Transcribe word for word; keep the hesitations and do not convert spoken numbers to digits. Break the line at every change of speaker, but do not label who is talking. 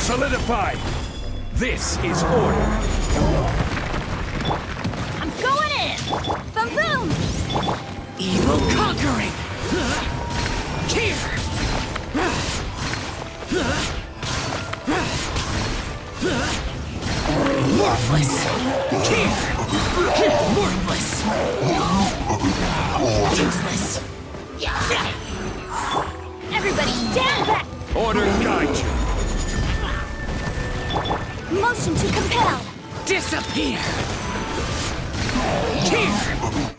Solidified! This is order!
I'm going in! Boom boom!
Evil conquering! Here! Worthless! Here! Worthless! Useless!
Everybody stand back!
Order guide you!
Motion to compel!
Disappear! Here!